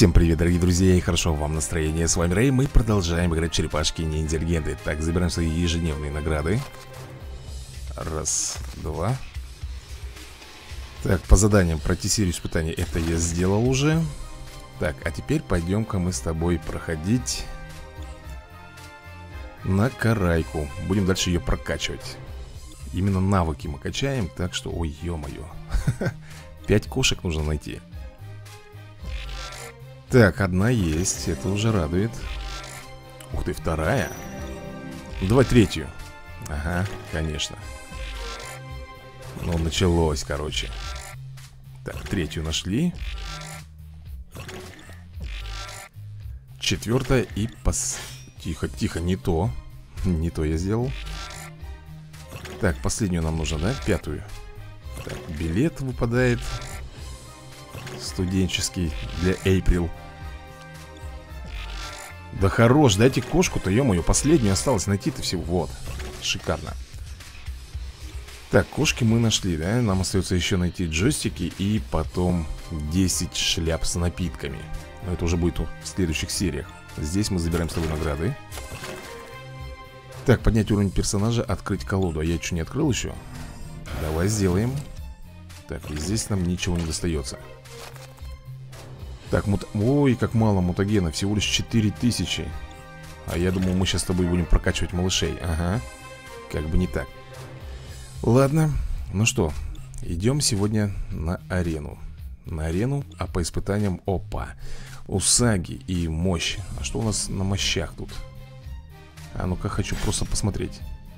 Всем привет, дорогие друзья, и хорошо вам настроение. С вами Рэй, мы продолжаем играть черепашки-ниндзя-легенды. Так, забираем свои ежедневные награды. Раз, два. Так, по заданиям пройти серию испытаний, это я сделал уже. Так, а теперь пойдем-ка мы с тобой проходить на Карайку. Будем дальше ее прокачивать. Именно навыки мы качаем, так что, ой, ё-моё. 5 кошек нужно найти. Так, одна есть, это уже радует. Ух ты, вторая. Давай третью. Ага, конечно. Ну, началось, короче. Так, третью нашли. Четвертая и Тихо, тихо, не то. Не то я сделал. Так, последнюю нам нужно, да? Пятую. Так, билет выпадает. Студенческий для Эйприл. Да хорош, дайте кошку-то, ё-моё, последнюю осталось найти-то всего. Вот, шикарно. Так, кошки мы нашли, да? Нам остается еще найти джойстики и потом 10 шляп с напитками. Но это уже будет в следующих сериях. Здесь мы забираем с тобой награды. Так, поднять уровень персонажа, открыть колоду. А я что, не открыл еще? Давай сделаем. Так, и здесь нам ничего не достается. Так, ой, как мало мутагена, всего лишь 4000. А я думал, мы сейчас с тобой будем прокачивать малышей. Ага, как бы не так. Ладно, ну что, идем сегодня на арену. На арену, а по испытаниям, опа, Усаги и мощь. А что у нас на мощах тут? А ну-ка, хочу просто посмотреть.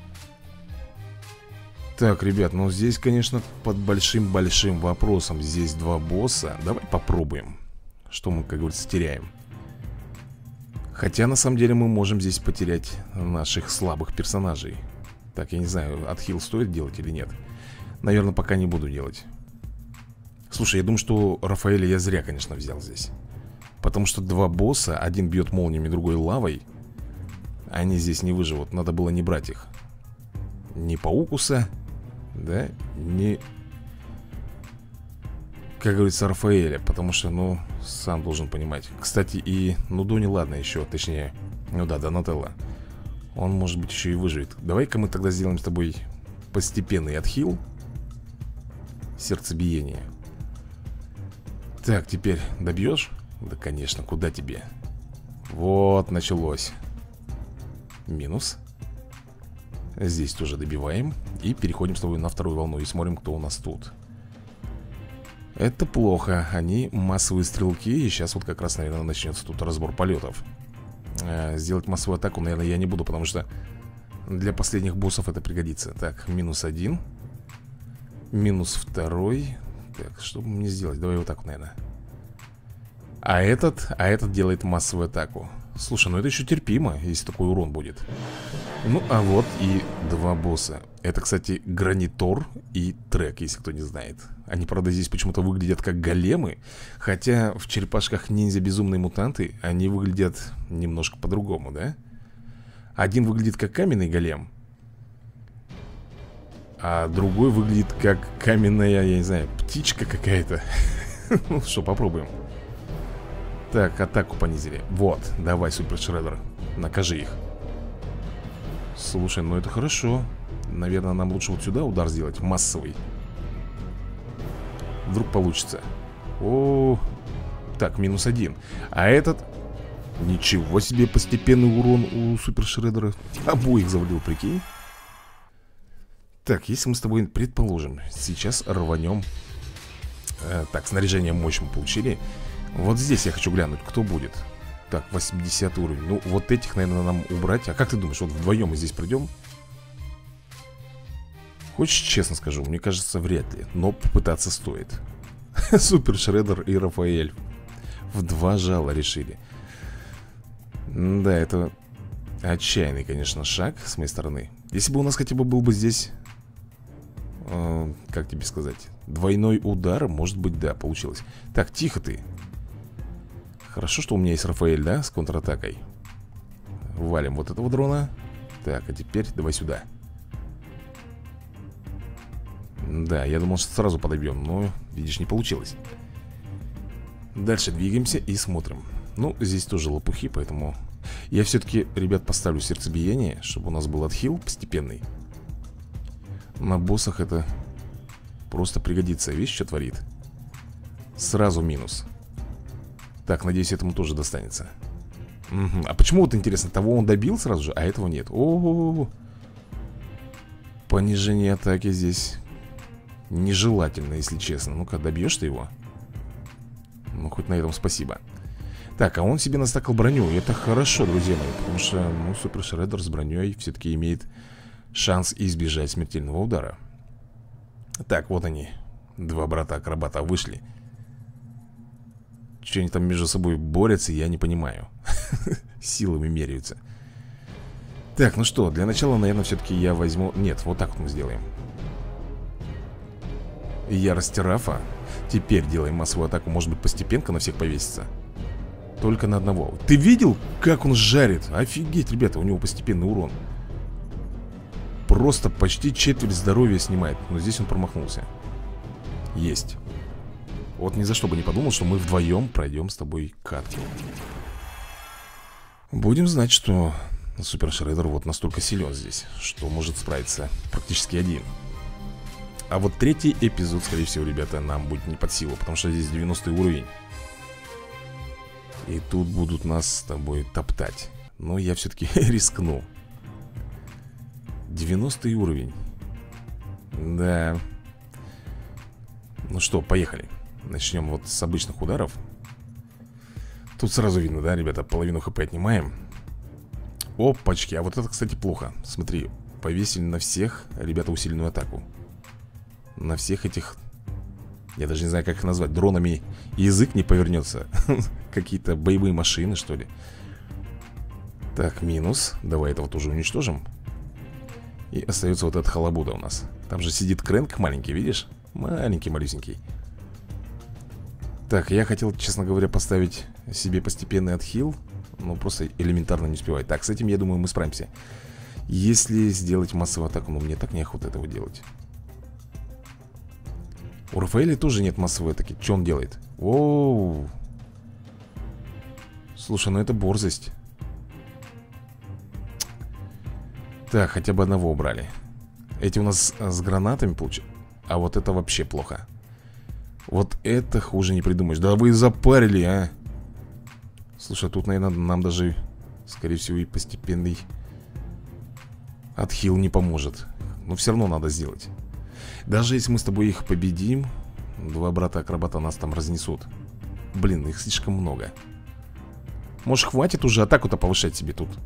Так, ребят, ну здесь, конечно, под большим-большим вопросом. Здесь два босса. Давай попробуем. Что мы, как говорится, теряем. Хотя, на самом деле, мы можем здесь потерять наших слабых персонажей. Так, я не знаю, отхил стоит делать или нет. Наверное, пока не буду делать. Слушай, я думаю, что Рафаэля я зря, конечно, взял здесь. Потому что два босса, один бьет молниями, другой лавой. Они здесь не выживут, надо было не брать их. Ни Паукуса, да, ни... как говорится, Рафаэля. Потому что, ну, сам должен понимать. Кстати, и Нудони, ладно еще, точнее, ну да, Донателло. Он, может быть, еще и выживет. Давай-ка мы тогда сделаем с тобой постепенный отхил. Сердцебиение. Так, теперь добьешь? Да, конечно, куда тебе? Вот, началось. Минус. Здесь тоже добиваем. И переходим с тобой на вторую волну и смотрим, кто у нас тут. Это плохо, они массовые стрелки. И сейчас вот как раз, наверное, начнется тут разбор полетов. Сделать массовую атаку, наверное, я не буду, потому что для последних боссов это пригодится. Так, минус один. Минус второй. Так, что бы мне сделать? Давай вот так вот, наверное. А этот делает массовую атаку. Слушай, ну это еще терпимо, если такой урон будет. Ну, а вот и два босса. Это, кстати, Гранитор и Трек, если кто не знает. Они, правда, здесь почему-то выглядят как големы. Хотя в черепашках ниндзя безумные мутанты они выглядят немножко по-другому, да? Один выглядит как каменный голем, а другой выглядит как каменная, я не знаю, птичка какая-то. Ну что, попробуем. Так, атаку понизили. Вот, давай, Супер Шреддер, накажи их. Слушай, ну это хорошо. Наверное, нам лучше вот сюда удар сделать, массовый. Вдруг получится. О, так, минус один. А этот... Ничего себе, постепенный урон у Супер Шреддера. Обоих завалил, прикинь. Так, если мы с тобой, предположим, сейчас рванем. Так, снаряжение мощь мы получили. Вот здесь я хочу глянуть, кто будет. Так, 80 уровень. Ну, вот этих, наверное, нам убрать. А как ты думаешь, вот вдвоем мы здесь пройдем? Хочешь, честно скажу, мне кажется, вряд ли. Но попытаться стоит. Супер Шреддер и Рафаэль в два жала решили. Да, это отчаянный, конечно, шаг с моей стороны. Если бы у нас хотя бы был бы здесь... как тебе сказать? Двойной удар, может быть, да, получилось. Так, тихо ты. Хорошо, что у меня есть Рафаэль, да, с контратакой. Валим вот этого дрона. Так, а теперь давай сюда. Да, я думал, что сразу подобьем, но, видишь, не получилось. Дальше двигаемся и смотрим. Ну, здесь тоже лопухи, поэтому я все-таки, ребят, поставлю сердцебиение, чтобы у нас был отхил постепенный. На боссах это просто пригодится. Видишь, что творит? Сразу минус. Так, надеюсь, этому тоже достанется. Угу. А почему, вот интересно, того он добил сразу же, а этого нет? О-о-о. Понижение атаки здесь нежелательно, если честно. Ну-ка, добьешь ты его? Ну, хоть на этом спасибо. Так, а он себе настакал броню. И это хорошо, друзья мои. Потому что, ну, Супер Шреддер с броней все-таки имеет шанс избежать смертельного удара. Так, вот они. Два брата-акробата вышли. Что они там между собой борются, я не понимаю. Силами меряются. Так, ну что, для начала, наверное, все-таки я возьму... Нет, вот так вот мы сделаем. Ярость Рафа. Теперь делаем массовую атаку. Может быть, постепенно на всех повесится. Только на одного. Ты видел, как он жарит? Офигеть, ребята, у него постепенный урон. Просто почти четверть здоровья снимает. Но здесь он промахнулся. Есть. Вот ни за что бы не подумал, что мы вдвоем пройдем с тобой катки. Будем знать, что Супер Шреддер вот настолько силен здесь, что может справиться практически один. А вот третий эпизод, скорее всего, ребята, нам будет не под силу, потому что здесь 90 уровень. И тут будут нас с тобой топтать. Но я все-таки рискну. 90 уровень. Да. Ну что, поехали. Начнем вот с обычных ударов. Тут сразу видно, да, ребята, половину хп отнимаем. Опачки, а вот это, кстати, плохо. Смотри, повесили на всех, ребята, усиленную атаку. На всех этих... Я даже не знаю, как их назвать. Дронами язык не повернется. Какие-то боевые машины, что ли. Так, минус. Давай этого тоже уничтожим. И остается вот этот халабуда у нас. Там же сидит Крэнк маленький, видишь? Маленький, малюсенький. Так, я хотел, честно говоря, поставить себе постепенный отхил. Но просто элементарно не успеваю. Так, с этим, я думаю, мы справимся. Если сделать массовую атаку, ну мне так неохота этого делать. У Рафаэля тоже нет массовой атаки. Что он делает? Оу. Слушай, ну это борзость. Так, хотя бы одного убрали. Эти у нас с гранатами получают. А вот это вообще плохо. Вот это хуже не придумаешь. Да вы запарили, а. Слушай, тут, наверное, нам даже, скорее всего, и постепенный отхил не поможет. Но все равно надо сделать. Даже если мы с тобой их победим, два брата-акробата нас там разнесут. Блин, их слишком много. Может, хватит уже атаку-то повышать себе тут?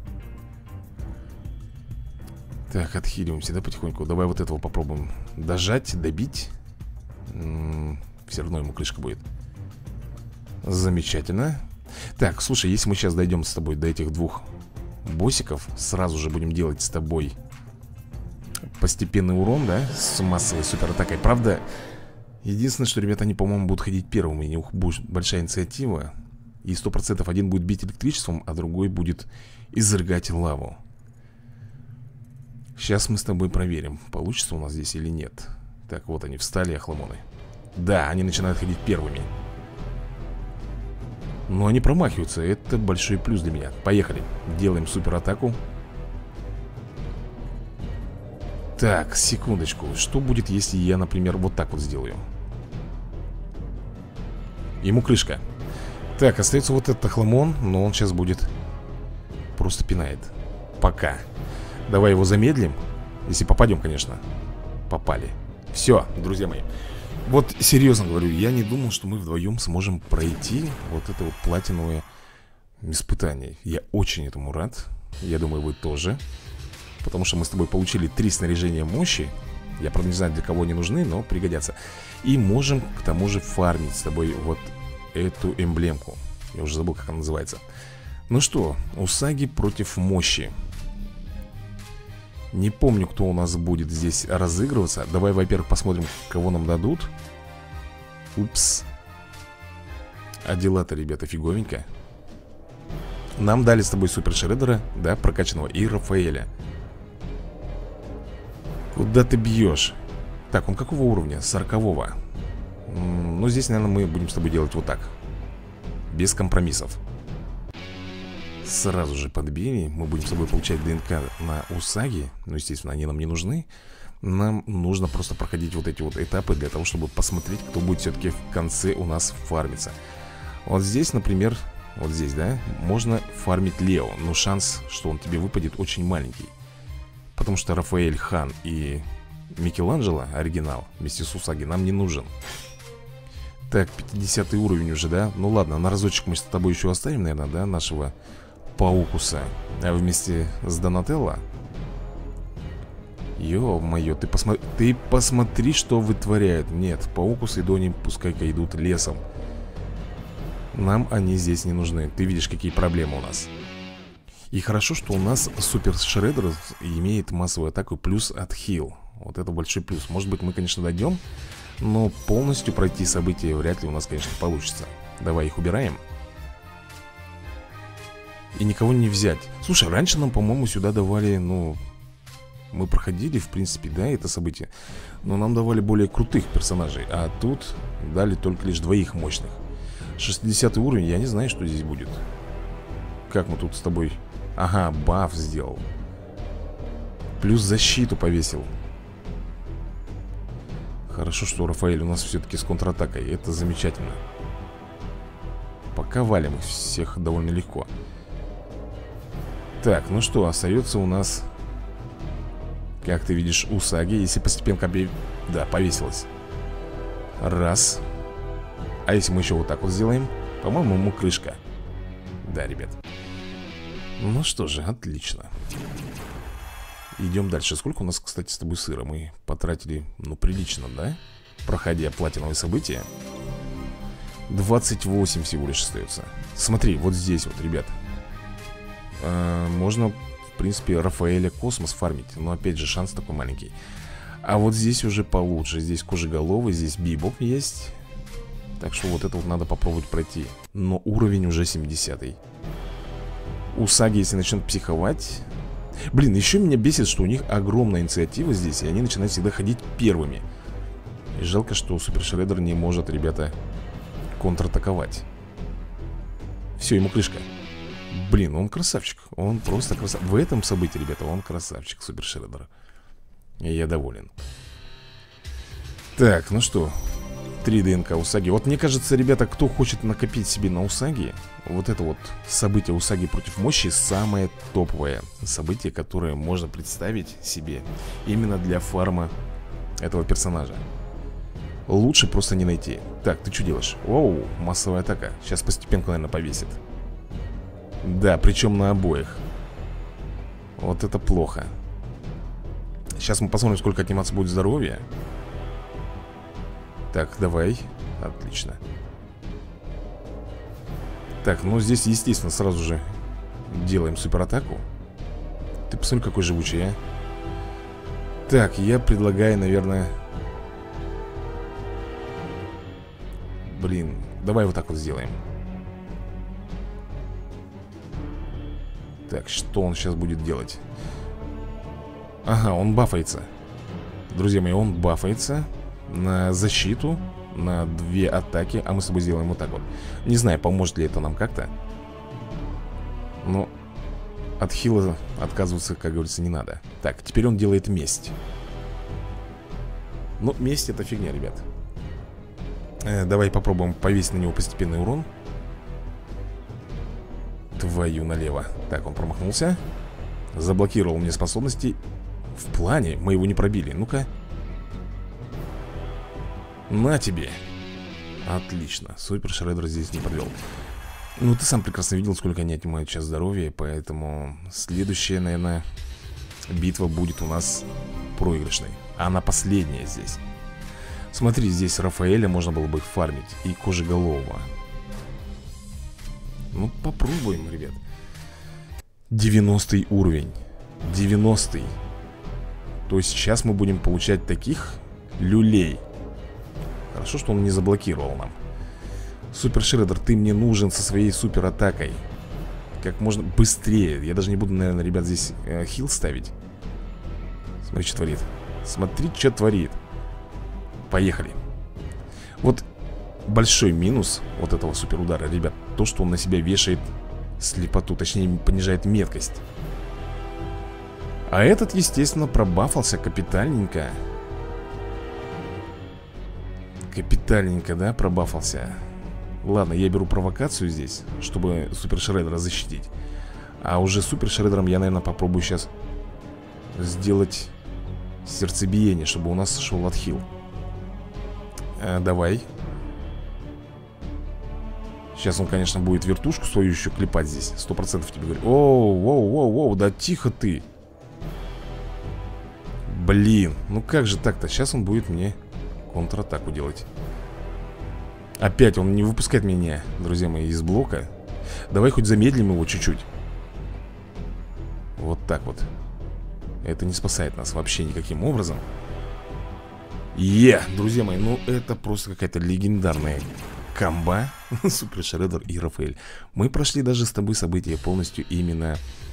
Так, отхиливаемся, да, потихоньку. Давай вот этого попробуем дожать, добить. Все равно ему крышка будет. Замечательно. Так, слушай, если мы сейчас дойдем с тобой до этих двух боссиков, сразу же будем делать с тобой постепенный урон, да, с массовой суператакой. Правда, единственное, что, ребята, они, по-моему, будут ходить первыми. У них будет большая инициатива. И 100% один будет бить электричеством, а другой будет изрыгать лаву. Сейчас мы с тобой проверим, получится у нас здесь или нет. Так, вот они встали, охламоны. Да, они начинают ходить первыми. Но они промахиваются, это большой плюс для меня. Поехали, делаем суператаку. Так, секундочку. Что будет, если я, например, вот так вот сделаю? Ему крышка. Так, остается вот этот охламон, но он сейчас будет просто пинает. Пока. Давай его замедлим. Если попадем, конечно. Попали. Все, друзья мои. Вот серьезно говорю, я не думал, что мы вдвоем сможем пройти вот это вот платиновое испытание. Я очень этому рад. Я думаю, вы тоже. Потому что мы с тобой получили 3 снаряжения мощи. Я, правда, не знаю, для кого они нужны, но пригодятся. И можем, к тому же, фармить с тобой вот эту эмблемку. Я уже забыл, как она называется. Ну что, Усаги против мощи. Не помню, кто у нас будет здесь разыгрываться. Давай, во-первых, посмотрим, кого нам дадут. Упс. А дела-то, ребята, фиговенько. Нам дали с тобой Супер Шреддера, да, прокачанного, и Рафаэля. Куда ты бьешь? Так, он какого уровня? 40-го. Ну, здесь, наверное, мы будем с тобой делать вот так. без компромиссов. Сразу же подбили. Мы будем с собой получать ДНК на Усаги. Ну, естественно, они нам не нужны. Нам нужно просто проходить вот эти вот этапы для того, чтобы посмотреть, кто будет все-таки в конце у нас фармиться. Вот здесь, например, вот здесь, да, можно фармить Лео. Но шанс, что он тебе выпадет, очень маленький. Потому что Рафаэль, Хан и Микеланджело, оригинал, вместе с Усаги, нам не нужен. Так, 50 уровень уже, да? Ну ладно, на разочек мы с тобой еще оставим, наверное, да, нашего Паукуса. А вместе с Донателло. Ё-моё, ты посмотри, что вытворяют. Нет, Паукус и Дони пускай-ка идут лесом. Нам они здесь не нужны. Ты видишь, какие проблемы у нас. И хорошо, что у нас Супер Шреддер имеет массовую атаку плюс отхил. Вот это большой плюс. Может быть, мы, конечно, дойдем, но полностью пройти события вряд ли у нас, конечно, получится. Давай их убираем. И никого не взять. Слушай, раньше нам, по-моему, сюда давали, ну... Мы проходили, в принципе, да, это событие. Но нам давали более крутых персонажей. А тут дали только лишь двоих мощных. 60 уровень, я не знаю, что здесь будет. Как мы тут с тобой... Ага, баф сделал. Плюс защиту повесил. Хорошо, что Рафаэль у нас все-таки с контратакой. Это замечательно. Пока валим их всех довольно легко. Так, ну что, остается у нас, как ты видишь, Усаги. Если постепенно... Да, повесилась. Раз. А если мы еще вот так вот сделаем? По-моему, ему крышка. Да, ребят. Ну что же, отлично. Идем дальше. Сколько у нас, кстати, с тобой сыра? Мы потратили, ну, прилично, да? Проходя платиновые события. 28 всего лишь остается. Смотри, вот здесь вот, ребят. Можно, в принципе, Рафаэля Космос фармить. Но, опять же, шанс такой маленький. А вот здесь уже получше. Здесь Кожеголовый, здесь Бибоп есть. Так что вот это вот надо попробовать пройти. Но уровень уже 70-й. Усаги, если начнут психовать... Блин, еще меня бесит, что у них огромная инициатива здесь, и они начинают всегда ходить первыми. И жалко, что Супер Шреддер не может, ребята, контратаковать. Все, ему крышка. Блин, он красавчик. Он просто красавчик. В этом событии, ребята, он красавчик, Супер Шреддер. И я доволен. Так, ну что, 3 ДНК Усаги. Вот мне кажется, ребята, кто хочет накопить себе на Усаги, вот это вот событие Усаги против мощи самое топовое событие, которое можно представить себе именно для фарма этого персонажа. Лучше просто не найти. Так, ты что делаешь? Оу, массовая атака. Сейчас постепенно, наверное, повесит. Да, причем на обоих. Вот это плохо. Сейчас мы посмотрим, сколько отниматься будет здоровья. Так, давай. Отлично. Так, ну здесь, естественно, сразу же делаем суператаку. Ты посмотри, какой живучий, а. Так, я предлагаю, наверное... Блин, давай вот так вот сделаем. Так, что он сейчас будет делать? Ага, он бафается. Друзья мои, он бафается на защиту, на 2 атаки. А мы с тобой сделаем вот так вот. Не знаю, поможет ли это нам как-то. Но от хила отказываться, как говорится, не надо. Так, теперь он делает месть. Ну, месть это фигня, ребят. Давай попробуем повесить на него постепенный урон. Твою налево. Так, он промахнулся. Заблокировал мне способности. В плане, мы его не пробили. Ну-ка. На тебе. Отлично, Супер Шреддер здесь не подвел. Ну, ты сам прекрасно видел, сколько они отнимают сейчас здоровья. Поэтому следующая, наверное, битва будет у нас проигрышной. А она последняя здесь. Смотри, здесь Рафаэля можно было бы фармить. И Кожеголового. Ну, попробуем, ребят. 90 уровень. 90-й. То есть сейчас мы будем получать таких люлей. Хорошо, что он не заблокировал нам. Супер Шреддер, ты мне нужен со своей супер атакой. Как можно быстрее. Я даже не буду, наверное, ребят, здесь хил ставить. Смотри, что творит. Смотри, что творит. Поехали. Вот большой минус вот этого супер удара, ребят. то, что он на себя вешает слепоту, точнее понижает меткость. А этот, естественно, пробафался капитальненько. Капитальненько, да, пробафался. Ладно, я беру провокацию здесь, чтобы Супер Шреддера защитить. А уже Супер Шреддером я, наверное, попробую сейчас сделать сердцебиение, чтобы у нас шел отхил. Давай. Сейчас он, конечно, будет вертушку свою еще клепать здесь. 100% тебе говорю. Оу, да тихо ты. Блин, ну как же так-то? Сейчас он будет мне контратаку делать. Опять он не выпускает меня, друзья мои, из блока. Давай хоть замедлим его чуть-чуть. Вот так вот. Это не спасает нас вообще никаким образом. Друзья мои, ну это просто какая-то легендарная комба. Супер Шреддер и Рафаэль. Мы прошли даже с тобой события полностью именно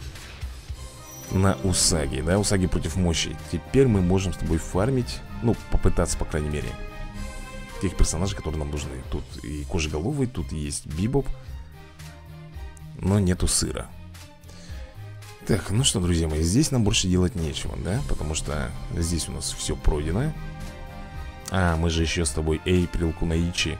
на Усаги, да, Усаги против мощи. Теперь мы можем с тобой фармить, ну, попытаться, по крайней мере, тех персонажей, которые нам нужны. Тут и Кожеголовый, тут есть Бибоп, но нету сыра. Так, ну что, друзья мои, здесь нам больше делать нечего, да, потому что здесь у нас все пройдено. А, мы же еще с тобой Эйприл, Кунаичи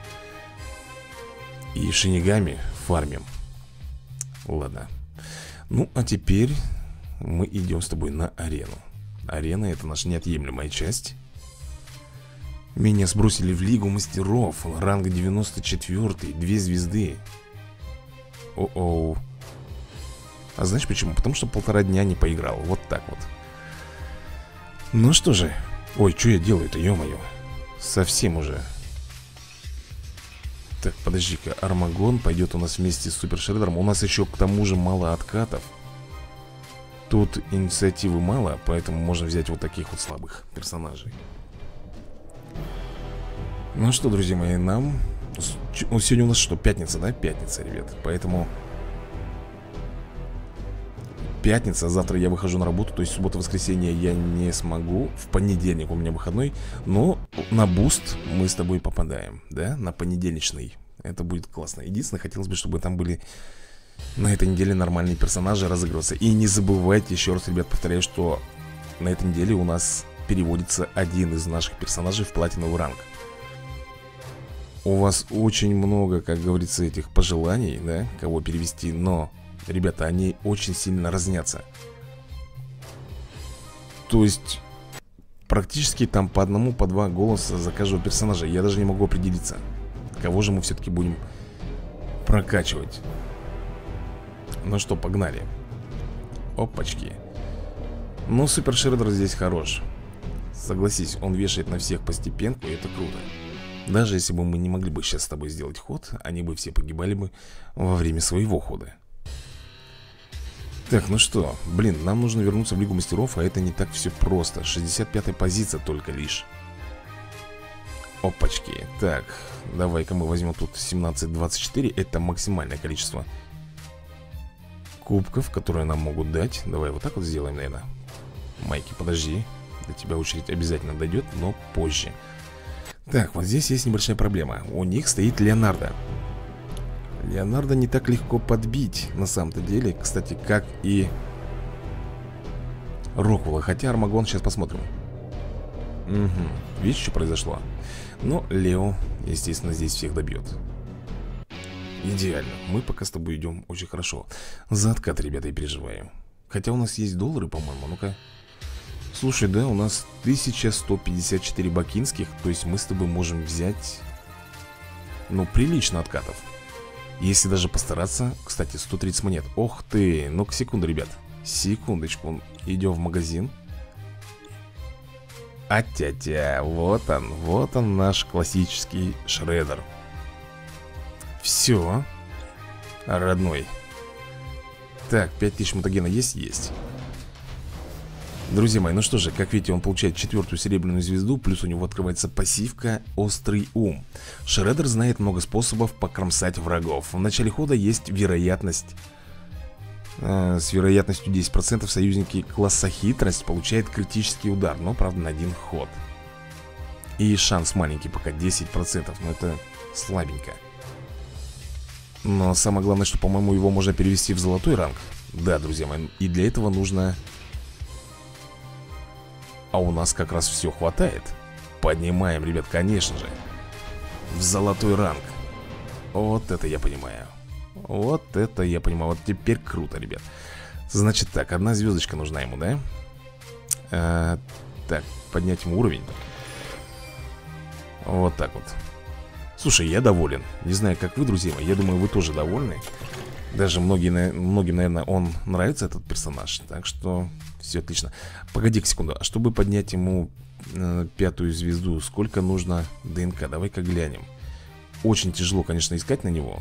и Шинигами фармим. Ладно. Ну, а теперь мы идем с тобой на арену. Арена — это наша неотъемлемая часть. Меня сбросили в Лигу Мастеров. Ранг 94, 2 звезды. О-оу. А знаешь почему? Потому что 1,5 дня не поиграл. Вот так вот. Ну что же. Ой, что я делаю-то, ё-моё. Совсем уже. Так, подожди-ка. Армагон пойдет у нас вместе с Супер Шреддером. У нас еще к тому же мало откатов. Тут инициативы мало, поэтому можно взять вот таких вот слабых персонажей. Ну что, друзья мои, нам... Сегодня у нас что, пятница, да? Пятница, ребят. Поэтому... Пятница, завтра я выхожу на работу. То есть суббота-воскресенье я не смогу. В понедельник у меня выходной. Но на буст мы с тобой попадаем, да? На понедельничный. Это будет классно. Единственное, хотелось бы, чтобы там были... на этой неделе нормальные персонажи разыгрываться. И не забывайте, еще раз, ребят, повторяю, что на этой неделе у нас переводится один из наших персонажей в платиновый ранг. У вас очень много, как говорится, этих пожеланий, да, кого перевести. Но, ребята, они очень сильно разнятся. То есть практически там по одному, по два голоса за каждого персонажа. Я даже не могу определиться, кого же мы все-таки будем прокачивать. Ну что, погнали. Опачки. Ну, Супер Шреддер здесь хорош. Согласись, он вешает на всех постепенку, и это круто. Даже если бы мы не могли бы сейчас с тобой сделать ход, они бы все погибали бы во время своего хода. Так, ну что, блин, нам нужно вернуться в Лигу Мастеров, а это не так все просто. 65-я позиция только лишь. Опачки. Так, давай-ка мы возьмем тут 17-24. Это максимальное количество кубков, которые нам могут дать. Давай вот так вот сделаем, наверное. Майки, подожди. До тебя очередь обязательно дойдет, но позже. Так, вот здесь есть небольшая проблема. У них стоит Леонардо. Леонардо не так легко подбить, на самом-то деле. Кстати, как и Роквелла. Хотя Армагон, сейчас посмотрим. Угу. Видишь, что произошло? Но Лео, естественно, здесь всех добьет. Идеально. Мы пока с тобой идем очень хорошо. За откат, ребята, я переживаю. Хотя у нас есть доллары, по-моему. Ну-ка. Слушай, да, у нас 1154 бакинских. То есть мы с тобой можем взять, ну, прилично откатов. Если даже постараться. Кстати, 130 монет. Ох ты. Ну-ка, секунду, ребят. Секундочку. Идем в магазин. А-тя-тя. Вот он наш классический Шреддер. Все, родной. Так, 5000 мутагена есть? Есть. Друзья мои, ну что же, как видите, он получает 4-ю серебряную звезду. Плюс у него открывается пассивка «Острый ум». Шреддер знает много способов покромсать врагов. В начале хода есть вероятность с вероятностью 10% союзники класса хитрость получает критический удар. Но, правда, на один ход. И шанс маленький, пока 10%. Но это слабенько. Но самое главное, что, по-моему, его можно перевести в золотой ранг. Да, друзья мои, и для этого нужно... А у нас как раз все хватает. Поднимаем, ребят, конечно же, в золотой ранг. Вот это я понимаю. Вот это я понимаю. Вот теперь круто, ребят. Значит так, одна звездочка нужна ему, да? Так, поднять ему уровень. Вот так вот. Слушай, я доволен. Не знаю, как вы, друзья мои. Я думаю, вы тоже довольны. Даже многим, наверное, он нравится, этот персонаж. Так что все отлично. Погоди-ка секунду. А чтобы поднять ему 5-ю звезду, сколько нужно ДНК? Давай-ка глянем. Очень тяжело, конечно, искать на него.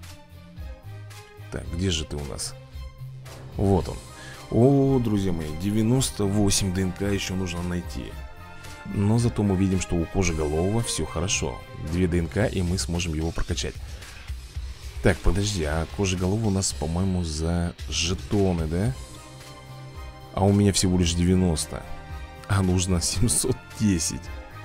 Так, где же ты у нас? Вот он. О, друзья мои, 98 ДНК еще нужно найти. Но зато мы видим, что у Кожеголового все хорошо. 2 ДНК, и мы сможем его прокачать. Так, подожди, а Кожеголовый у нас, по-моему, за жетоны, да? А у меня всего лишь 90. А нужно 710.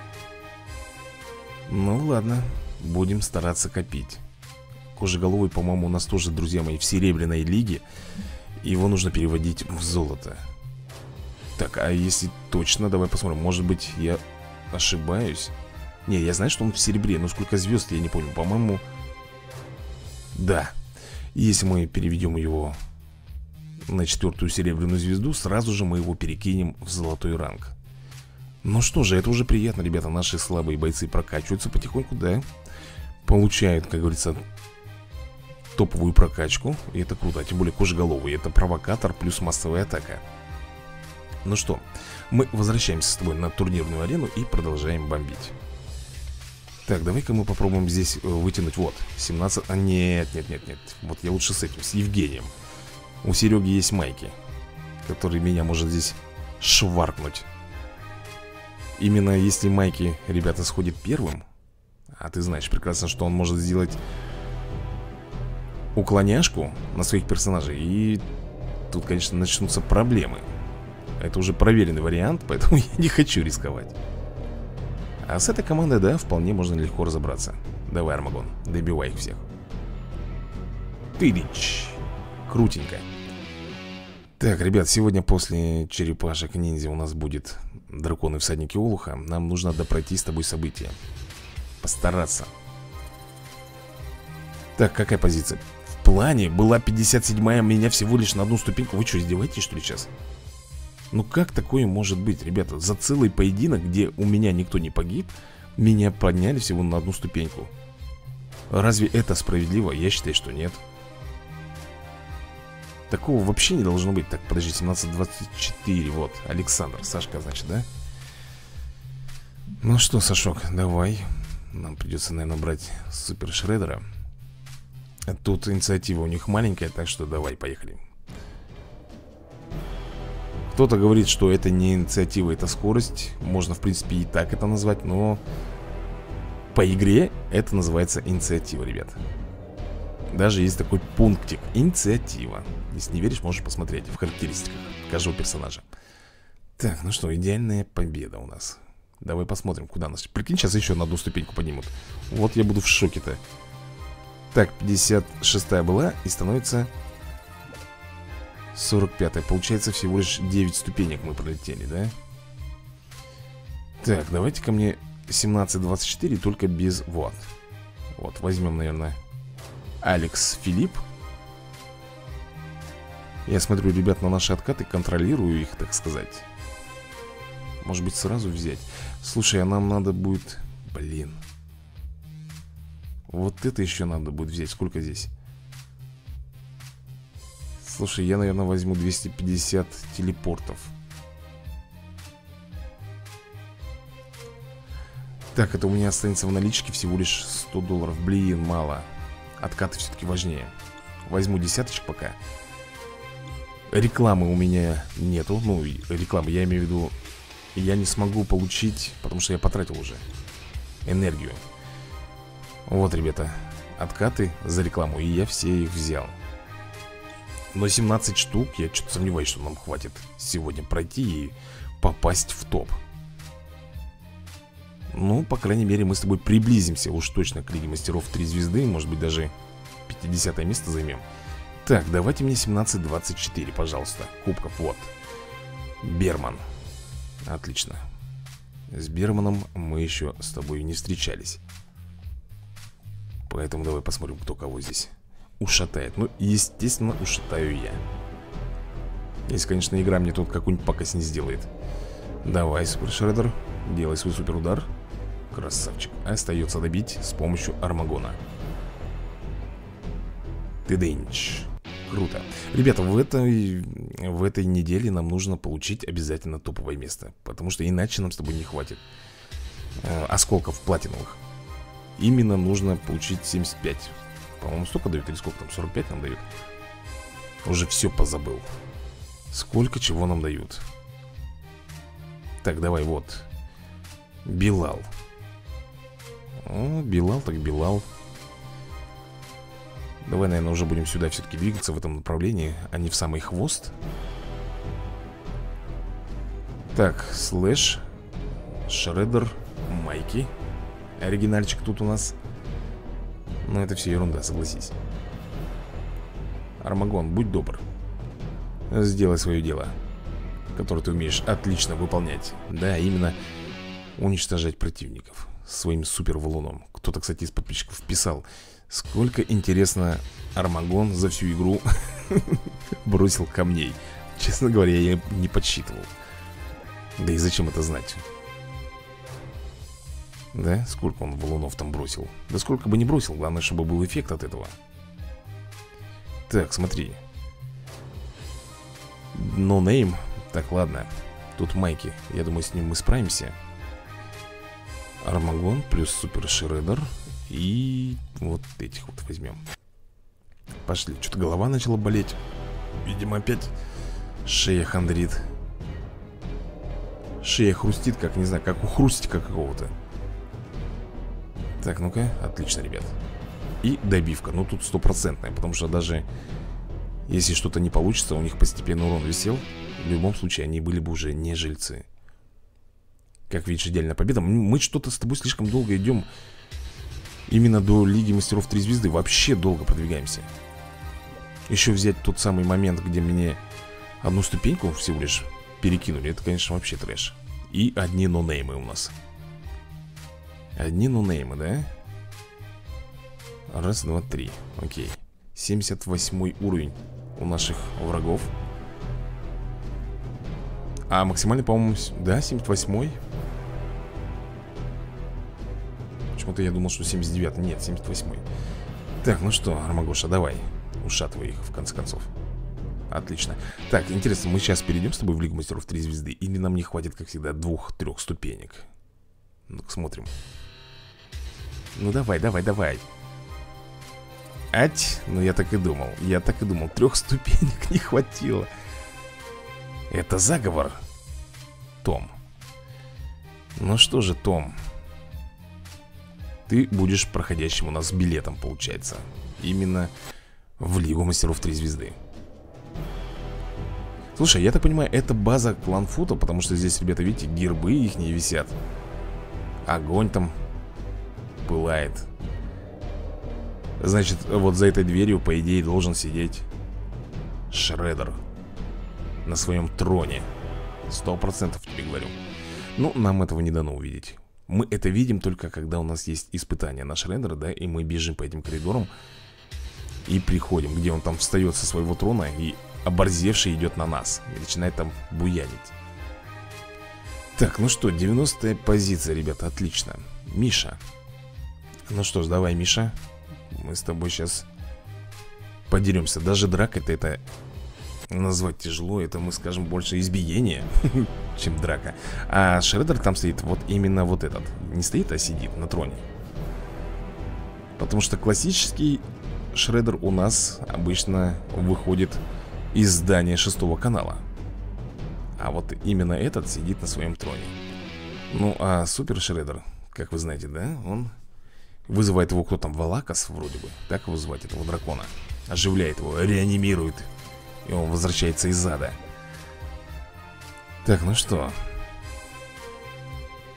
Ну ладно, будем стараться копить. Кожеголовый, по-моему, у нас тоже, друзья мои, в серебряной лиге. Его нужно переводить в золото. Так, а если точно, давай посмотрим. Может быть, я ошибаюсь? Не, я знаю, что он в серебре. Но сколько звезд, я не помню. По-моему, да. Если мы переведем его на 4-ю серебряную звезду, сразу же мы его перекинем в золотой ранг. Ну что же, это уже приятно, ребята. Наши слабые бойцы прокачиваются потихоньку, да. Получают, как говорится, топовую прокачку. И это круто, а тем более Кожеголовый. Это провокатор плюс массовая атака. Ну что, мы возвращаемся с тобой на турнирную арену и продолжаем бомбить. Так, давай-ка мы попробуем здесь вытянуть. Вот, 17... А, нет. Вот я лучше с этим, с Евгением. У Сереги есть майки, который меня может здесь шваркнуть. Именно если майки, ребята, сходит первым. А ты знаешь прекрасно, что он может сделать уклоняшку на своих персонажей. И тут, конечно, начнутся проблемы. Это уже проверенный вариант, поэтому я не хочу рисковать. А с этой командой, да, вполне можно легко разобраться. Давай, Армагон, добивай их всех. Тырич. Крутенько. Так, ребят, сегодня после черепашек-ниндзя у нас будет драконы всадники Олуха. Нам нужно допройти с тобой события. Постараться. Так, какая позиция? В плане была 57-я, меня всего лишь на одну ступеньку. Вы что, издеваетесь, что ли, сейчас? Ну как такое может быть, ребята? За целый поединок, где у меня никто не погиб, меня подняли всего на одну ступеньку. Разве это справедливо? Я считаю, что нет. Такого вообще не должно быть. Так, подожди, 17-24, вот, Александр, Сашка, значит, да? Ну что, Сашок, давай. Нам придется, наверное, брать Супер Шреддера. Тут инициатива у них маленькая, так что давай, поехали. Кто-то говорит, что это не инициатива, это скорость. Можно, в принципе, и так это назвать, но по игре это называется инициатива, ребят. Даже есть такой пунктик. Инициатива. Если не веришь, можешь посмотреть в характеристиках каждого персонажа. Так, ну что, идеальная победа у нас. Давай посмотрим, куда нас... Прикинь, сейчас еще на одну ступеньку поднимут. Вот я буду в шоке-то. Так, 56-я была и становится 45-я. Получается, всего лишь 9 ступенек мы пролетели, да? Так, давайте ко мне 17-24, только без... Вот. Вот, возьмем, наверное, Алекс Филипп. Я смотрю, ребят, на наши откаты, контролирую их, так сказать. Может быть, сразу взять. Слушай, а нам надо будет... Блин. Вот это еще надо будет взять. Сколько здесь? Слушай, я, наверное, возьму 250 телепортов. Так, это у меня останется в наличке всего лишь $100. Блин, мало. Откаты все-таки важнее. Возьму десяточек пока. Рекламы у меня нету. Ну, рекламы, я имею в виду, я не смогу получить, потому что я потратил уже энергию. Вот, ребята, откаты за рекламу, и я все их взял. Но 17 штук, я что-то сомневаюсь, что нам хватит сегодня пройти и попасть в топ. Ну, по крайней мере, мы с тобой приблизимся уж точно к Лиге Мастеров 3 звезды. Может быть, даже 50 место займем. Так, давайте мне 17-24, пожалуйста. Кубков, вот. Берман. Отлично. С Берманом мы еще с тобой не встречались. Поэтому давай посмотрим, кто кого здесь ушатает. Ну, естественно, ушатаю я. Если, конечно, игра мне тут какую-нибудь пакость не сделает. Давай, Супер Шреддер, делай свой супер удар. Красавчик. Остается добить с помощью Армагона. Тыдынч. Круто. Ребята, в этой неделе нам нужно получить обязательно топовое место. Потому что иначе нам с тобой не хватит осколков платиновых. Именно нужно получить 75. По-моему, столько дают, или сколько там, 45 нам дают. Уже все позабыл. Сколько чего нам дают. Так, давай, вот Билал. О, Билал, так Билал. Давай, наверное, уже будем сюда все-таки двигаться в этом направлении, а не в самый хвост. Так, Слэш, Шреддер, Майки. Оригинальчик тут у нас. Но это все ерунда, согласись. Армагон, будь добр. Сделай свое дело, которое ты умеешь отлично выполнять. Да, именно уничтожать противников своим супер валуном. Кто-то, кстати, из подписчиков писал: сколько, интересно, Армагон за всю игру бросил камней. Честно говоря, я не подсчитывал. Да и зачем это знать? Да, сколько он валунов там бросил? Да сколько бы не бросил, главное, чтобы был эффект от этого. Так, смотри. No name. Так, ладно. Тут Майки. Я думаю, с ним мы справимся. Армагон плюс Супер Шреддер. И вот этих вот возьмем. Пошли. Что-то голова начала болеть. Видимо, опять шея хандрит. Шея хрустит, как, не знаю, как у хрустика какого-то. Так, ну-ка. Отлично, ребят. И добивка. Ну, тут стопроцентная, потому что даже если что-то не получится, у них постепенно урон висел. В любом случае, они были бы уже не жильцы. Как видишь, идеальная победа. Мы что-то с тобой слишком долго идем. Именно до Лиги Мастеров 3 звезды. Вообще долго продвигаемся. Еще взять тот самый момент, где мне одну ступеньку всего лишь перекинули. Это, конечно, вообще трэш. И одни нонеймы у нас. Одни нонеймы, да? Раз, два, три. Окей. 78 уровень у наших врагов. А максимальный, по-моему, да, 78-й. Почему-то я думал, что 79-й. Нет, 78-й. Так, ну что, Армагоша, давай. Ушатывай их, в конце концов. Отлично. Так, интересно, мы сейчас перейдем с тобой в Лигу Мастеров 3 звезды? Или нам не хватит, как всегда, 2-3 ступенек? Ну-ка, смотрим. Ну, давай, давай, давай. Ать, ну я так и думал. Я так и думал, 3 ступенек не хватило. Это заговор, Том. Ну что же, Том, ты будешь проходящим у нас билетом, получается. Именно в Лигу Мастеров 3 звезды. Слушай, я так понимаю, это база кланфута, потому что здесь, ребята, видите, гербы их не висят. Огонь там пылает. Значит, вот за этой дверью, по идее, должен сидеть Шреддер на своем троне. 100% тебе говорю. Ну, нам этого не дано увидеть. Мы это видим только когда у нас есть испытание на Шреддера, да, и мы бежим по этим коридорам и приходим, где он там встает со своего трона и оборзевший идет на нас и начинает там буянить. Так, ну что, 90-я позиция, ребята, отлично. Миша. Ну что ж, давай, Миша. Мы с тобой сейчас подеремся. Даже драка-то это назвать тяжело. Это, мы скажем, больше избиение, чем драка. А Шреддер там стоит вот именно вот этот. Не стоит, а сидит на троне. Потому что классический Шреддер у нас обычно выходит из здания 6-го канала. А вот именно этот сидит на своем троне. Ну, а Супер Шреддер, как вы знаете, да, он вызывает его, кто там, Валакас вроде бы. Так вызывать этого дракона. Оживляет его, реанимирует. И он возвращается из ада. Так, ну что,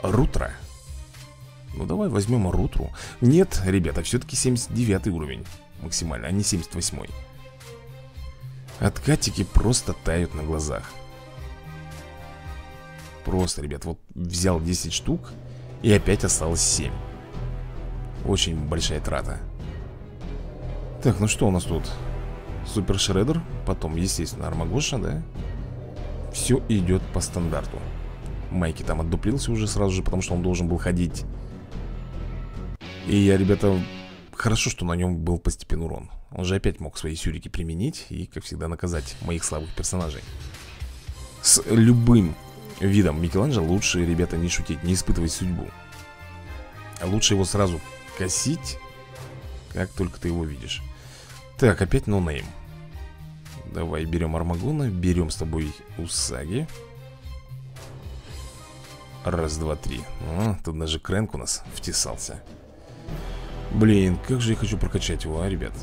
Рутра. Ну давай возьмем Рутру. Нет, ребята, все-таки 79 уровень. максимально, а не 78-й. Откатики просто тают на глазах. Просто, ребят, вот взял 10 штук и опять осталось 7. Очень большая трата. Так, ну что у нас тут? Супер Шреддер, потом, естественно, Армагоша, да? Все идет по стандарту. Майки там отдуплился уже сразу же, потому что он должен был ходить. И я, ребята, хорошо, что на нем был постепенный урон. Он же опять мог свои сюрики применить и, как всегда, наказать моих слабых персонажей. С любым видом Микеланджело лучше, ребята, не шутить, не испытывать судьбу. Лучше его сразу косить, как только ты его видишь. Так, опять ноунейм. Давай берем Армагона, берем с тобой Усаги. Раз, два, три. О, тут даже Крэнк у нас втесался. Блин, как же я хочу прокачать его, а, ребят.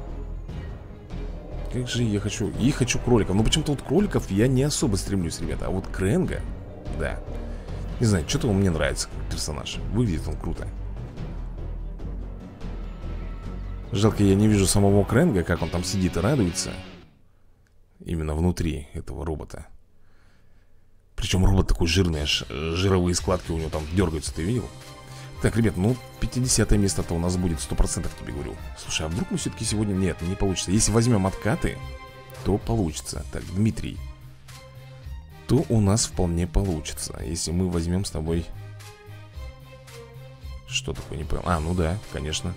Как же я хочу... И хочу кроликов. Но почему-то вот кроликов я не особо стремлюсь, ребята. А вот Крэнга, да. Не знаю, что-то он мне нравится как персонаж. Выглядит он круто. Жалко, я не вижу самого Крэнга, как он там сидит и радуется. Именно внутри этого робота. Причем робот такой жирный, аж жировые складки у него там дергаются, ты видел? Так, ребят, ну 50 место-то у нас будет 100%, тебе говорю. Слушай, а вдруг мы все-таки сегодня... Нет, не получится. Если возьмем откаты, то получится. Так, Дмитрий, то у нас вполне получится. Если мы возьмем с тобой... Что такое, не понял? А, ну да, конечно.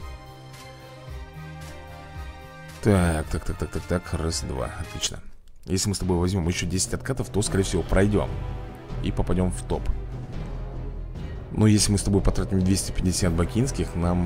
Так, раз, два, отлично. Если мы с тобой возьмем еще 10 откатов, то, скорее всего, пройдем и попадем в топ. Но если мы с тобой потратим 250 бакинских, нам...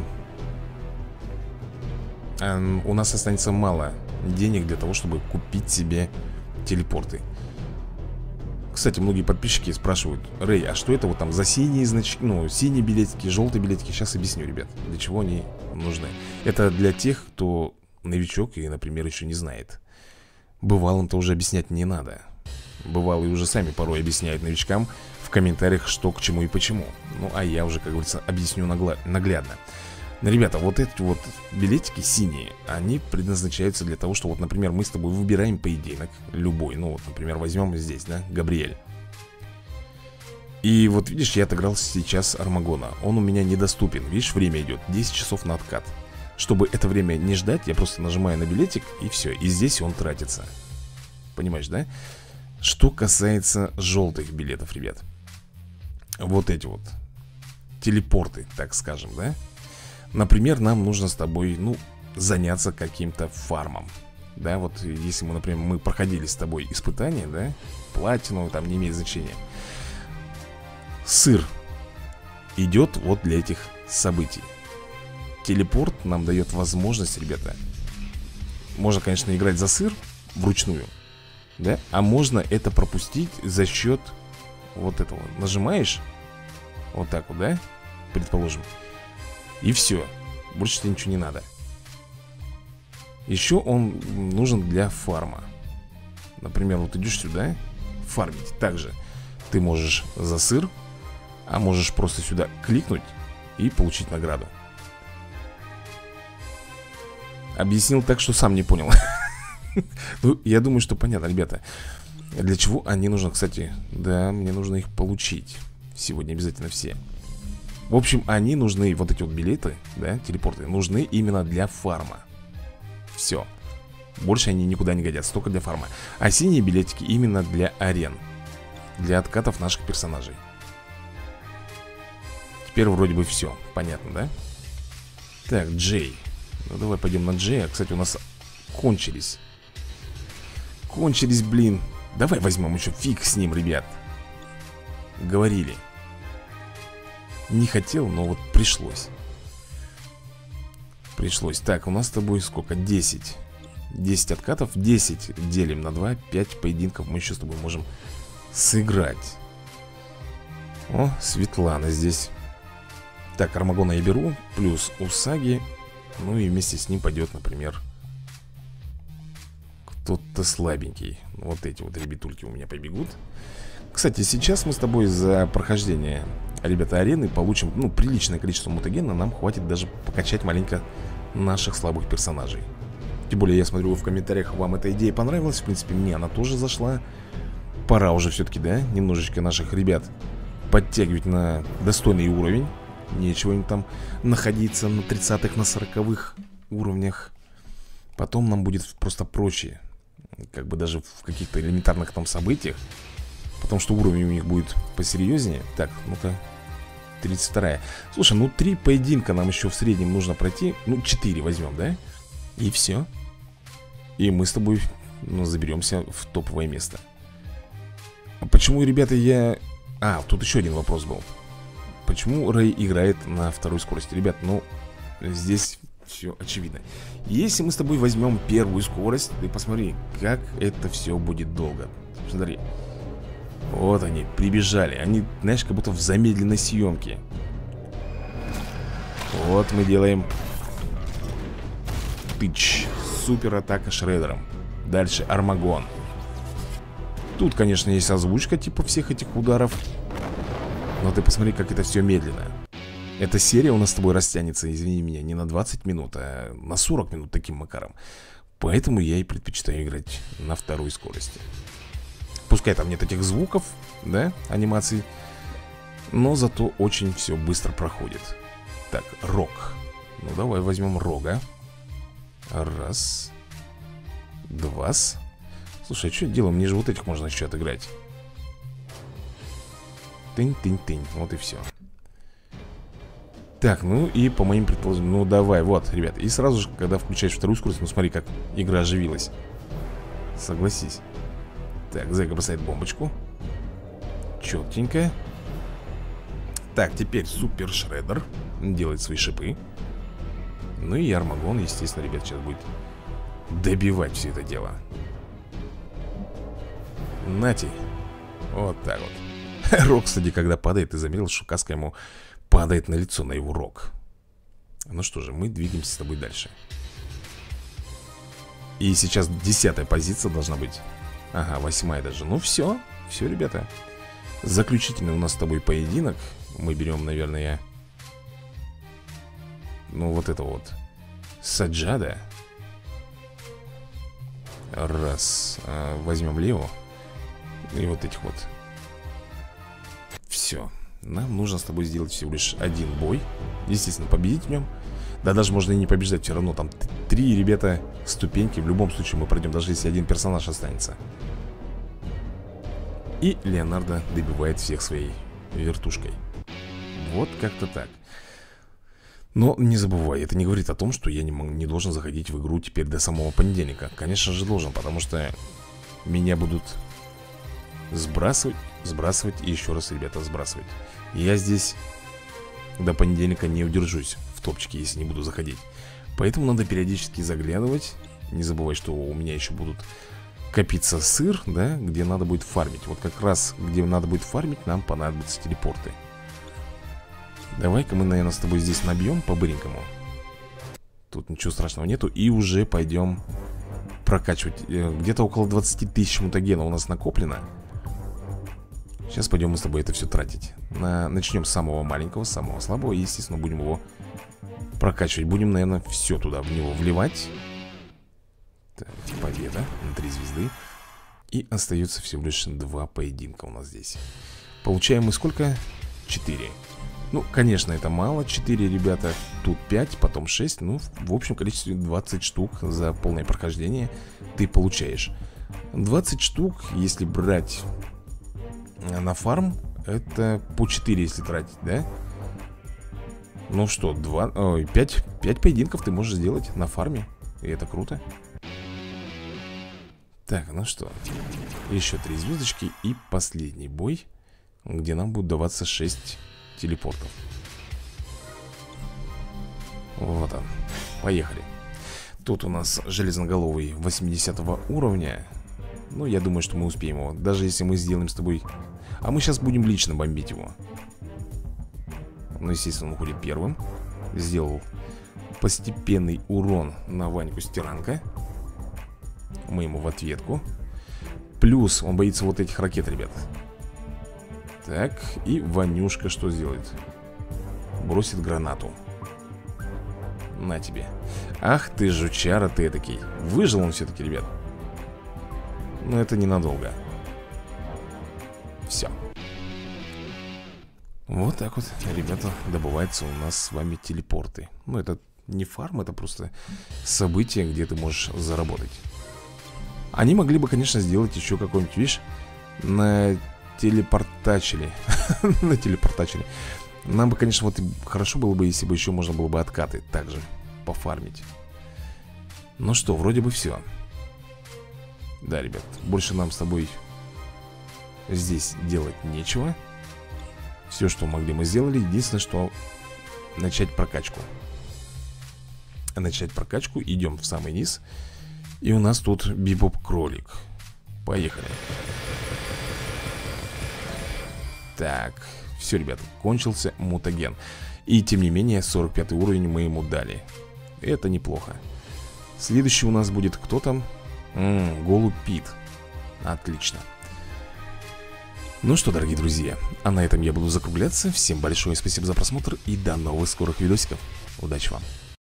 у нас останется мало денег для того, чтобы купить себе телепорты. Кстати, многие подписчики спрашивают: Рэй, а что это вот там за синие значки, ну, синие билетики, желтые билетики? Сейчас объясню, ребят, для чего они нужны. Это для тех, кто новичок и, например, еще не знает. Бывалым-то уже объяснять не надо. Бывалые уже сами порой объясняют новичкам в комментариях, что к чему и почему. Ну, а я уже, как говорится, объясню наглядно. Но, ребята, вот эти вот билетики синие, они предназначаются для того, что вот, например, мы с тобой выбираем поединок любой. Ну, вот, например, возьмем здесь, да, Габриэль. И вот, видишь, я отыграл сейчас Армагона. Он у меня недоступен. Видишь, время идет 10 часов на откат. Чтобы это время не ждать, я просто нажимаю на билетик, и все, и здесь он тратится. Понимаешь, да? Что касается желтых билетов, ребят, вот эти вот телепорты, так скажем, да? Например, нам нужно с тобой, ну, заняться каким-то фармом. Да, вот если мы, например, мы проходили с тобой испытания, да, платину, там не имеет значения. Сыр идет вот для этих событий. Телепорт нам дает возможность, ребята. Можно, конечно, играть за сыр вручную, да, а можно это пропустить за счет вот этого. Нажимаешь вот так вот, да, предположим, и все, больше тебе ничего не надо. Еще он нужен для фарма. Например, вот идешь сюда фармить. Также ты можешь за сыр, а можешь просто сюда кликнуть и получить награду. Объяснил так, что сам не понял. Ну, я думаю, что понятно, ребята. Для чего они нужны, кстати. Да, мне нужно их получить сегодня обязательно все. В общем, они нужны, вот эти вот билеты, да, телепорты, нужны именно для фарма. Все. Больше они никуда не годятся, только для фарма. А синие билетики именно для арен, для откатов наших персонажей. Теперь вроде бы все, понятно, да? Так, Джей. Ну, давай пойдем на Джея. Кстати, у нас кончились. Кончились, блин. Давай возьмем еще, фиг с ним, ребят. Говорили. Не хотел, но вот пришлось. Пришлось. Так, у нас с тобой сколько? 10. 10 откатов, 10 делим на 2, 5 поединков мы еще с тобой можем сыграть. О, Светлана здесь. Так, Армагона я беру, плюс Усаги. Ну и вместе с ним пойдет, например, кто-то слабенький. Вот эти вот ребятульки у меня побегут. Кстати, сейчас мы с тобой за прохождение, ребята, арены получим, ну, приличное количество мутагена. Нам хватит даже покачать маленько наших слабых персонажей. Тем более, я смотрю, в комментариях вам эта идея понравилась. В принципе, мне она тоже зашла. Пора уже все-таки, да, немножечко наших ребят подтягивать на достойный уровень. Нечего им там находиться на 30-х, на 40-х уровнях. Потом нам будет просто проще, как бы даже в каких-то элементарных там событиях. Потому что уровень у них будет посерьезнее. Так, ну-ка, 32-я. Слушай, ну 3 поединка нам еще в среднем нужно пройти. Ну 4 возьмем, да? И все. И мы с тобой, ну, заберемся в топовое место. А почему, ребята, я... А, тут еще один вопрос был. Почему Рэй играет на второй скорости? Ребят, ну, здесь все очевидно. Если мы с тобой возьмем первую скорость, ты посмотри, как это все будет долго. Смотри. Вот они, прибежали. Они, знаешь, как будто в замедленной съемке. Вот мы делаем тыч. Супер атака шредером. Дальше Армагон. Тут, конечно, есть озвучка типа всех этих ударов. Но ты посмотри, как это все медленно. Эта серия у нас с тобой растянется, извини меня, не на 20 минут, а на 40 минут таким макаром. Поэтому я и предпочитаю играть на второй скорости. Пускай там нет этих звуков, да, анимаций, но зато очень все быстро проходит. Так, Рог. Ну давай возьмем Рога. Раз. Два. Слушай, а что делаем? Мне же вот этих можно еще отыграть. Тынь-тынь-тынь. Вот и все. Так, ну и по моим предположениям. Ну давай, вот, ребят. И сразу же, когда включаешь вторую скорость, ну смотри, как игра оживилась. Согласись. Так, Зэга бросает бомбочку. Четенько. Так, теперь Супер Шреддер делает свои шипы. Ну и Армагон, естественно, ребят, сейчас будет добивать все это дело. Нате. Вот так вот. Рог, кстати, когда падает, ты заметил, что каска ему падает на лицо, на его рог. Ну что же, мы двигаемся с тобой дальше. И сейчас 10-я позиция должна быть. Ага, 8-я даже. Ну все, все, ребята. Заключительный у нас с тобой поединок. Мы берем, наверное, ну вот это вот Саджада. Раз. Возьмем Лео. И вот этих вот. Все. Нам нужно с тобой сделать всего лишь один бой. Естественно, победить в нем. Да даже можно и не побеждать, все равно там 3, ребята, ступеньки. В любом случае мы пройдем, даже если один персонаж останется. И Леонардо добивает всех своей вертушкой. Вот как-то так. Но не забывай, это не говорит о том, что я не должен заходить в игру теперь до самого понедельника. Конечно же должен, потому что меня будут сбрасывать и еще раз, ребята, сбрасывать. Я здесь до понедельника не удержусь в топчике, если не буду заходить. Поэтому надо периодически заглядывать. Не забывай, что у меня еще будут копиться сыр, да, где надо будет фармить. Вот как раз, где надо будет фармить, нам понадобятся телепорты. Давай-ка мы, наверное, с тобой здесь набьем по-быренькому. Тут ничего страшного нету. И уже пойдем прокачивать. Где-то около 20 тысяч мутагена у нас накоплено. Сейчас пойдем мы с тобой это все тратить. Начнем с самого маленького, с самого слабого. И, естественно, будем его прокачивать. Будем, наверное, все туда в него вливать. Так, победа на 3 звезды. И остается всего лишь 2 поединка у нас здесь. Получаем мы сколько? 4. Ну, конечно, это мало. 4, ребята. Тут 5, потом 6. Ну, в общем количестве 20 штук за полное прохождение ты получаешь. 20 штук, если брать на фарм, это по 4, если тратить, да? Ну что, 5 поединков ты можешь сделать на фарме. И это круто. Так, ну что, еще 3 звездочки и последний бой, где нам будет даваться 6 телепортов. Вот он, поехали. Тут у нас железноголовый 80 уровня. Ну, я думаю, что мы успеем его. Даже если мы сделаем с тобой... А мы сейчас будем лично бомбить его. Ну, естественно, он уходит первым. Сделал постепенный урон на Ваньку Стиранка. Мы ему в ответку. Плюс он боится вот этих ракет, ребят. Так, и Ванюшка что сделает? Бросит гранату. На тебе. Ах ты, жучара ты этакий. Выжил он все-таки, ребят. Но это ненадолго. Все. Вот так вот, ребята, добываются у нас с вами телепорты. Ну, это не фарм, это просто событие, где ты можешь заработать. Они могли бы, конечно, сделать еще какой-нибудь, видишь, на телепортачили. На телепортачили. Нам бы, конечно, вот хорошо было бы, если бы еще можно было бы откаты также пофармить. Ну что, вроде бы все. Да, ребят, больше нам с тобой здесь делать нечего. Все, что могли, мы сделали. Единственное, что начать прокачку. Начать прокачку. Идем в самый низ. И у нас тут бибоп-кролик. Поехали. Так, все, ребята, кончился мутаген. И тем не менее, 45 уровень мы ему дали. Это неплохо. Следующий у нас будет кто там? Голубь Пит. Отлично. Ну что, дорогие друзья, а на этом я буду закругляться. Всем большое спасибо за просмотр и до новых скорых видосиков. Удачи вам.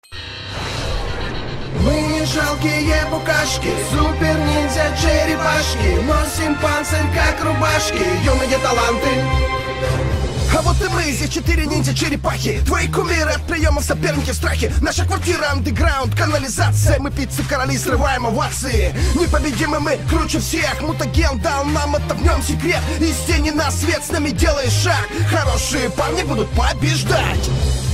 Мы не жалкие букашки, супер-ниндзя черепашки. Носим панцирь как рубашки, юные таланты. А вот и мы, здесь 4 ниндзя-черепахи. Твои кумиры от приемов соперники в страхе. Наша квартира андеграунд, канализация. Мы пиццы-короли, срываем овации. Непобедимы мы, круче всех. Мутаген дал нам это, в нем секрет. Из тени на свет, с нами делаешь шаг. Хорошие парни будут побеждать.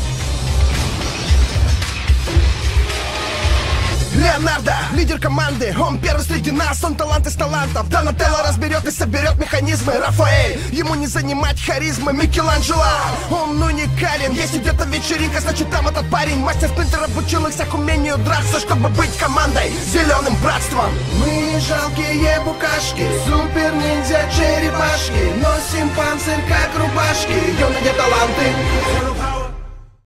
Леонардо, лидер команды, он первый среди нас, он талант из талантов. Донателло разберет и соберет механизмы. Рафаэль, ему не занимать харизмы. Микеланджело, он уникален. Если где-то вечеринка, значит там этот парень. Мастер-спринтер обучил их всех умению драться, чтобы быть командой, зеленым братством. Мы не жалкие букашки, супер-ниндзя черепашки. Носим панцирь как рубашки, юные таланты.